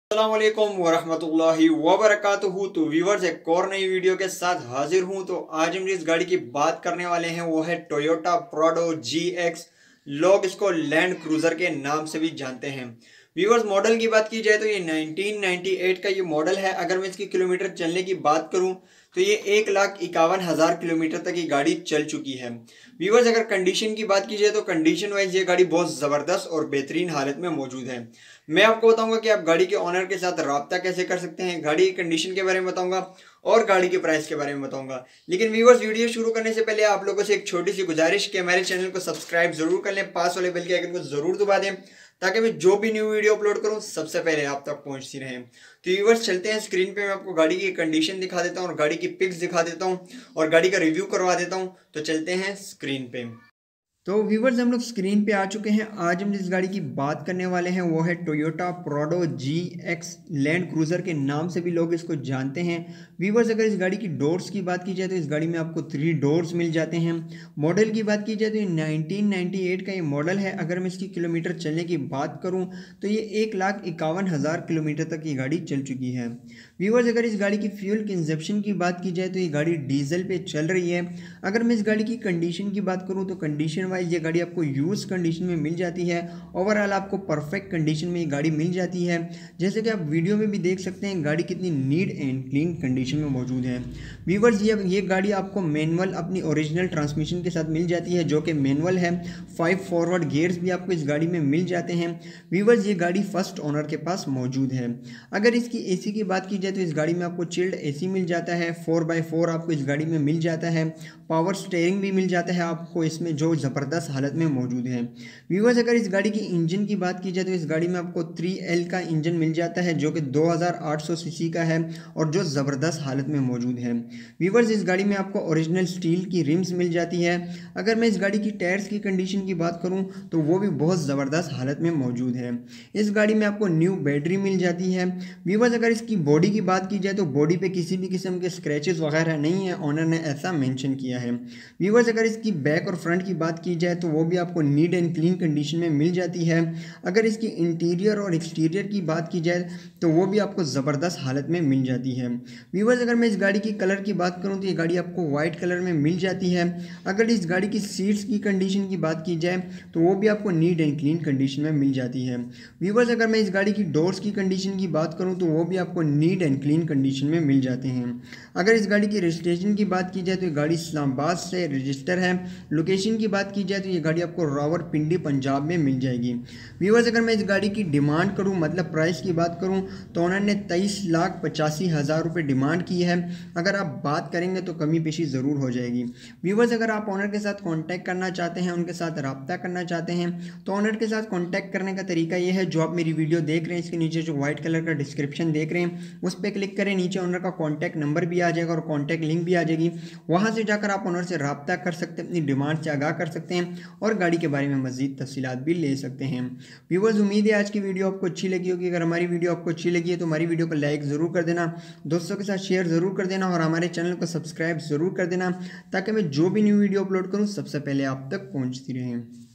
अस्सलाम वालेकुम वरहमतुल्लाहि वबरकातुहू। तो व्यूवर्स, एक और नई वीडियो के साथ हाजिर हूं। तो आज हम जिस गाड़ी की बात करने वाले हैं वो है टोयोटा प्राडो GX। लोग इसको लैंड क्रूजर के नाम से भी जानते हैं। व्यूवर्स, मॉडल की बात की जाए तो ये 1998 का ये मॉडल है। अगर मैं इसकी किलोमीटर चलने की बात करूं तो ये 1,51,000 किलोमीटर तक ये गाड़ी चल चुकी है। व्यूवर्स, अगर कंडीशन की बात की जाए तो कंडीशन वाइज ये गाड़ी बहुत ज़बरदस्त और बेहतरीन हालत में मौजूद है। मैं आपको बताऊंगा कि आप गाड़ी के ऑनर के साथ रब्ता कैसे कर सकते हैं, गाड़ी की कंडीशन के बारे में बताऊंगा और गाड़ी के प्राइस के बारे में बताऊंगा। लेकिन व्यूवर्स, वीडियो शुरू करने से पहले आप लोगों से एक छोटी सी गुजारिश कि हमारे चैनल को सब्सक्राइब जरूर कर लें, पास वाले बेल के आइकन को जरूर दबा दें ताकि मैं जो भी न्यू वीडियो अपलोड करूं सबसे पहले आप तक पहुंचती रहे। तो व्यूवर्स, चलते हैं स्क्रीन पे। मैं आपको गाड़ी की कंडीशन दिखा देता हूं और गाड़ी की पिक्स दिखा देता हूं और गाड़ी का रिव्यू करवा देता हूं। तो चलते हैं स्क्रीन पे। तो व्यूवर्स, हम लोग स्क्रीन पे आ चुके हैं। आज हम जिस गाड़ी की बात करने वाले हैं वो है Toyota Prado GX। Land Cruiser के नाम से भी लोग इसको जानते हैं। व्यूवर्स, अगर इस गाड़ी की डोर्स की बात की जाए तो इस गाड़ी में आपको 3 डोर्स मिल जाते हैं। मॉडल की बात की जाए तो ये 1998 का ये मॉडल है। अगर मैं इसकी किलोमीटर चलने की बात करूँ तो ये 1,51,000 किलोमीटर तक ये गाड़ी चल चुकी है। व्यूवर्स, अगर इस गाड़ी की फ्यूल कंजप्शन की बात की जाए तो ये गाड़ी डीजल पे चल रही है। अगर मैं इस गाड़ी की कंडीशन की बात करूं तो कंडीशन वाइज ये गाड़ी आपको यूज़ कंडीशन में मिल जाती है। ओवरऑल आपको परफेक्ट कंडीशन में ये गाड़ी मिल जाती है। जैसे कि आप वीडियो में भी देख सकते हैं गाड़ी कितनी नीट एंड क्लीन कंडीशन में मौजूद है। व्यूवर्स, ये गाड़ी आपको मैनुअल अपनी ओरिजिनल ट्रांसमिशन के साथ मिल जाती है जो कि मैनुअल है। 5 फॉरवर्ड गियर्स भी आपको इस गाड़ी में मिल जाते हैं। व्यूवर्स, ये गाड़ी फर्स्ट ओनर के पास मौजूद है। अगर इसकी AC की बात की जाए तो इस गाड़ी में आपको चिल्ड AC मिल जाता है। 4x4 आपको इस गाड़ी में मिल जाता है। पावर स्टीयरिंग भी मिल जाता है आपको इसमें, जो ज़बरदस्त हालत में मौजूद है। व्यूवर्स, अगर इस गाड़ी की इंजन की बात की जाए तो इस गाड़ी में आपको 3L का इंजन मिल जाता है जो कि 2800 सीसी का है और जो ज़बरदस्त हालत में मौजूद है। व्यूवर्स, इस गाड़ी में आपको ओरिजिनल स्टील की रिम्स मिल जाती है। अगर मैं इस गाड़ी की टायर्स की कंडीशन की बात करूँ तो वो भी बहुत ज़बरदस्त हालत में मौजूद है। इस गाड़ी में आपको न्यू बैटरी मिल जाती है। व्यूवर्स, अगर इसकी बॉडी की बात की जाए तो बॉडी पे किसी भी किस्म के स्क्रैचेस वगैरह नहीं है, ऑनर ने ऐसा मेंशन किया है। व्यूवर्स, अगर इसकी बैक और फ्रंट की बात की जाए तो वो भी आपको नीट एंड क्लीन कंडीशन में मिल जाती है। अगर इसकी इंटीरियर और एक्सटीरियर की बात की जाए तो वो भी आपको ज़बरदस्त हालत में मिल जाती है। व्यूवर्स, अगर मैं इस गाड़ी की कलर की बात करूँ तो ये गाड़ी आपको वाइट कलर में मिल जाती है। अगर इस गाड़ी की सीट्स की कंडीशन की बात की जाए तो वो भी आपको नीट एंड क्लीन कंडीशन में मिल जाती है। व्यूवर्स, अगर मैं इस गाड़ी की डोर्स की कंडीशन की बात करूं तो वो भी आपको नीट एंड क्लीन कंडीशन में मिल जाते हैं। अगर इस गाड़ी की रजिस्ट्रेशन की बात की जाए तो ये गाड़ी इस्लामाबाद से रजिस्टर है। लोकेशन की बात की जाए तो ये गाड़ी आपको रावलपिंडी पंजाब में मिल जाएगी। व्यूवर्स, अगर मैं इस गाड़ी की डिमांड करूं, मतलब प्राइस की बात करूं, तो उन्होंने 23,85,000 रुपये डिमांड की है। अगर आप बात करेंगे तो कमी पेशी ज़रूर हो जाएगी। व्यूवर्स, अगर आप ऑनर के साथ कॉन्टैक्ट करना चाहते हैं, उनके साथ रब्ता करना चाहते हैं तो ऑनर के साथ कॉन्टैक्ट करने का तरीका ये है, जो आप मेरी वीडियो देख रहे हैं इसके नीचे जो व्हाइट कलर का डिस्क्रिप्शन देख रहे हैं उस पर क्लिक करें। नीचे ऑनर का कॉन्टैक्ट नंबर भी आ जाएगा और कॉन्टैक्ट लिंक भी आ जाएगी। वहां से जाकर आप ऑनर से रब्ता कर सकते हैं, अपनी डिमांड से आगाह कर सकते हैं और गाड़ी के बारे में मजीद तफसीलात भी ले सकते हैं। व्यूवर्स, उम्मीद है आज की वीडियो आपको अच्छी लगी होगी। अगर हमारी वीडियो आपको अच्छी लगी है तो हमारी वीडियो को लाइक ज़रूर कर देना, दोस्तों के साथ शेयर ज़रूर कर देना और हमारे चैनल को सब्सक्राइब ज़रूर कर देना ताकि मैं जो भी न्यू वीडियो अपलोड करूँ सबसे पहले आप तक पहुँचती रहें।